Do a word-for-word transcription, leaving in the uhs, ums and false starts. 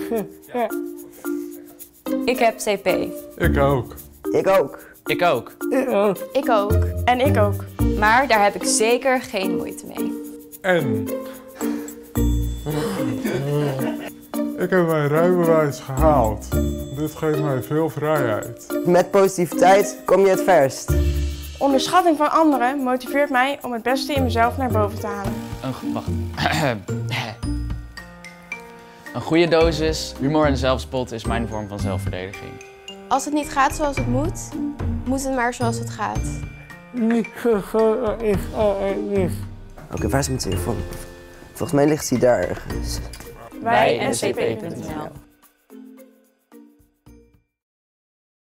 Ja. Ik heb C P. Ik ook. Ik ook. Ik ook. Ik ook. Ik ook. En ik ook. Maar daar heb ik zeker geen moeite mee. En... Ik heb mijn rijbewijs gehaald. Dit geeft mij veel vrijheid. Met positiviteit kom je het verst. Onderschatting van anderen motiveert mij om het beste in mezelf naar boven te halen. Een, wacht. Een goede dosis humor en zelfspot is mijn vorm van zelfverdediging. Als het niet gaat zoals het moet, moet het maar zoals het gaat. Oké, okay, waar is mijn telefoon? Volgens mij ligt hij daar ergens. Wij N C P punt N L